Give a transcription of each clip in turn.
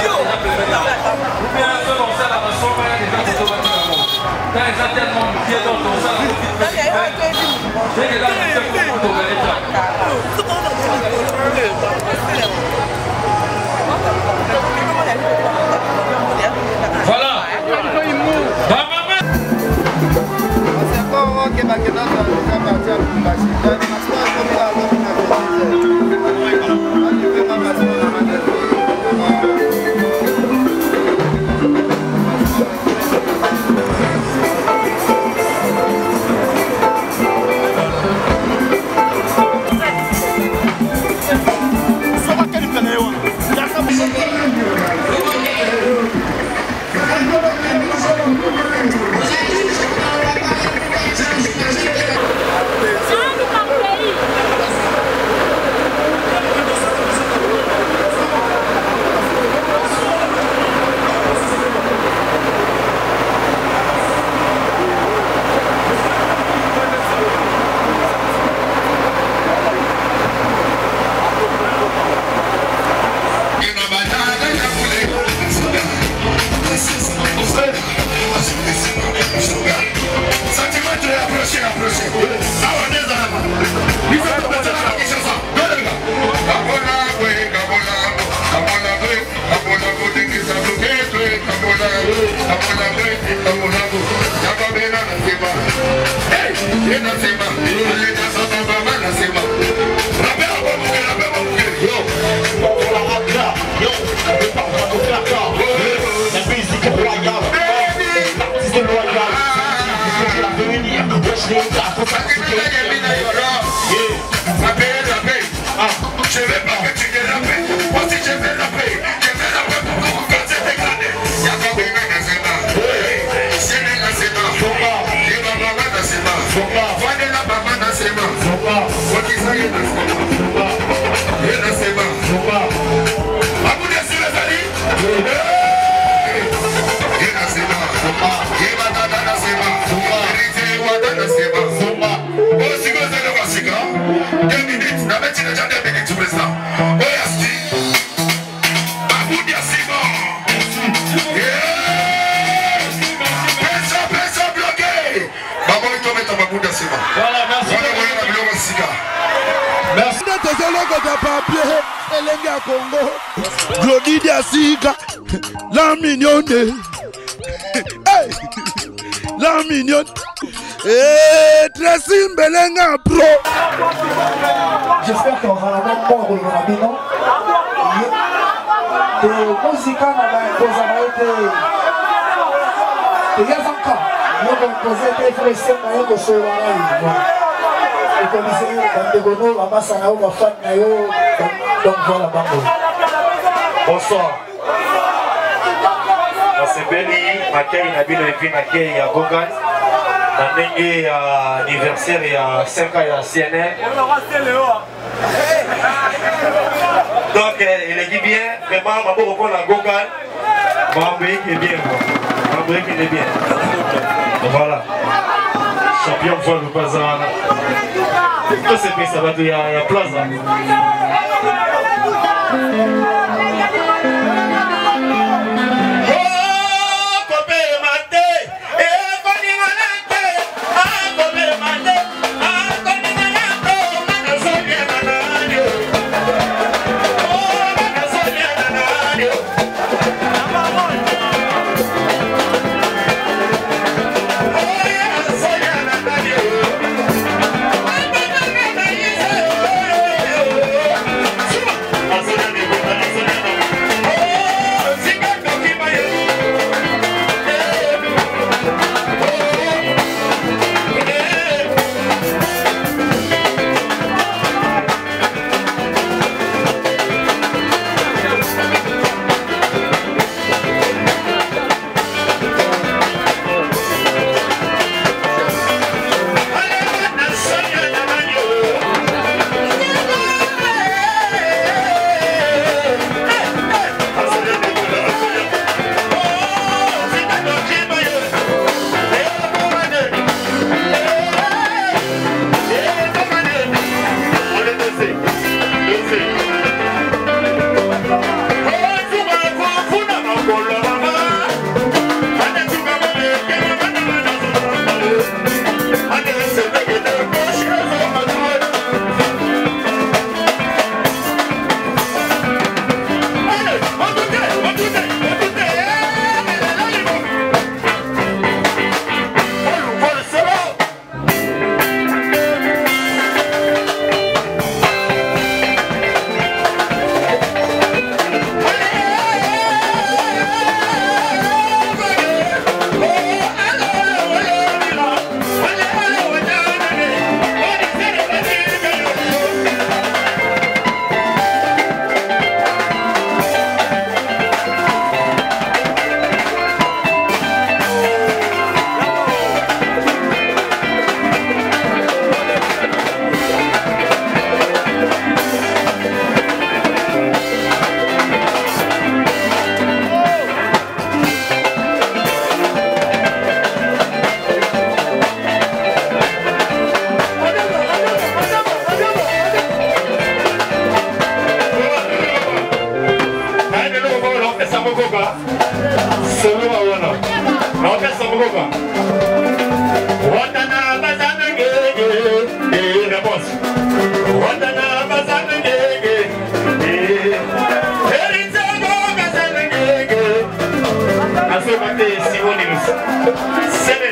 La mignonne. Hey, la mignonne. Tracy Mbelenga Pro. J'espère qu'on va la même mort de Rabino. Et musique n'a pas été. Il y a encore. Nous avons posé des frères et des sœurs. Et comme ils disent, on va passer à la fin. Donc voilà, bonsoir. C'est béni, accueil Nabino et puis accueil à Gogan. Nanenge anniversaire et à 5 ans à CNN. Donc il est dit bien, vraiment, ma pauvre pour la Gogan. Mambré qui est bien, Mambré qui est bien. Voilà. Champion fois le bazar. Tout c'est bien, ça va, il y a place là. Samokoka. Solo awana. Naoka Samokoka. Watana bazana gege. Réponse. Watana bazana gege. Eritsago bazana gege. Asomate Simonimus. Seven.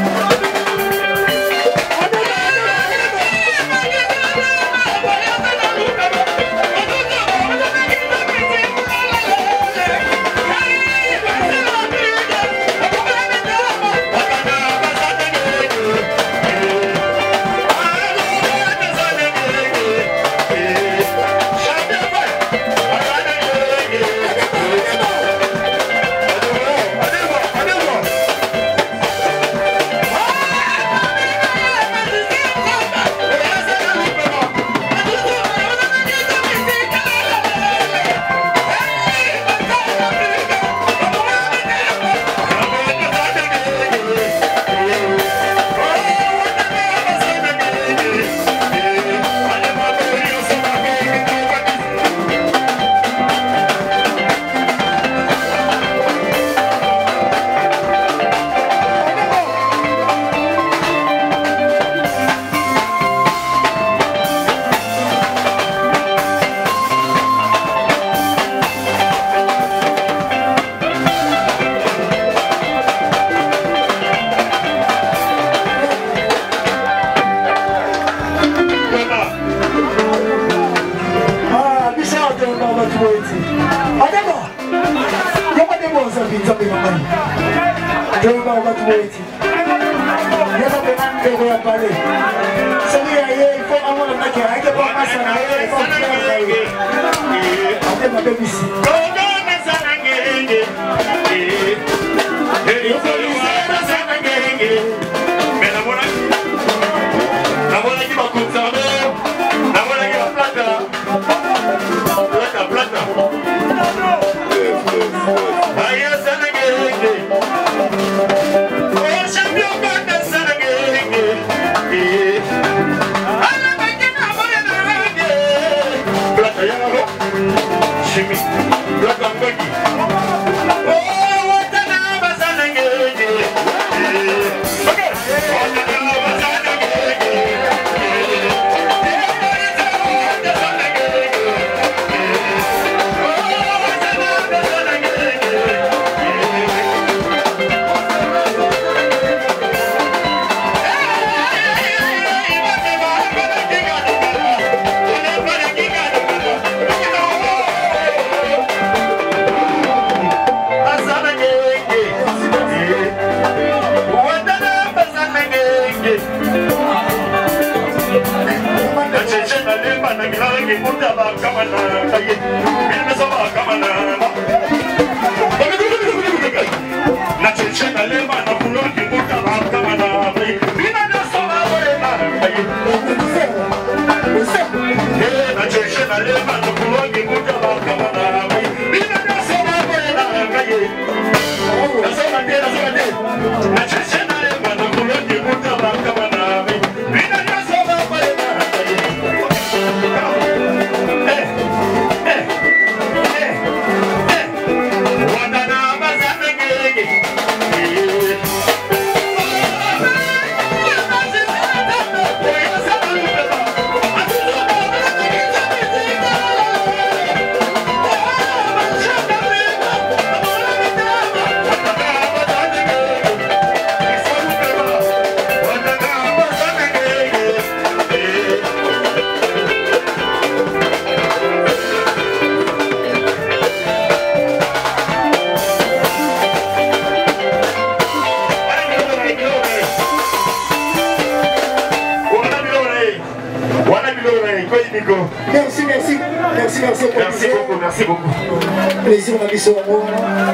Merci beaucoup. Plaisir na biso ngo.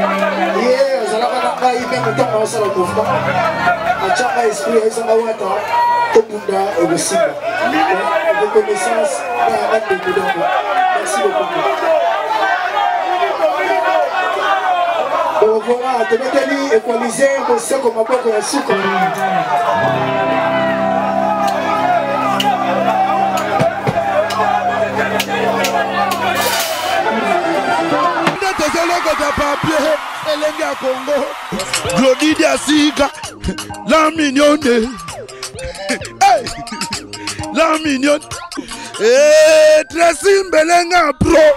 Yeah, zalaka na kai même temps na sala mouvement. Achaka esprit esa ngawata to bunda obusiba. Reconnaissance na ande kudongo. Merci beaucoup. Donc voilà, tebeteli equaliser ko seko maboko ya suka. Tosolokota papier, Elenga Congo, Glodidia Sika, la mignonne. Hey, la mignonne. Tracy Mbelenga Pro.